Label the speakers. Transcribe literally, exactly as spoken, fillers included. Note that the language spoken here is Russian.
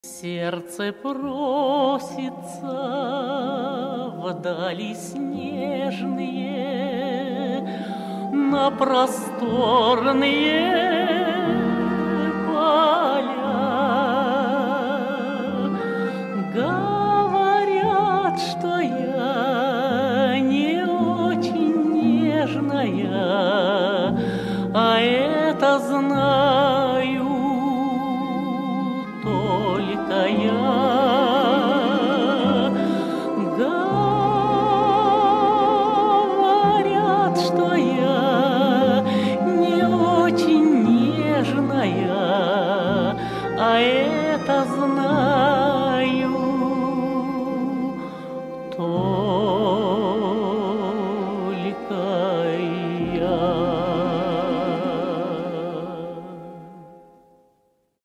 Speaker 1: Сердце просится вдали снежные, на просторные поля. Говорят, что я не очень нежная, а это знаю только я. Говорят, что я не очень нежная, а это знаю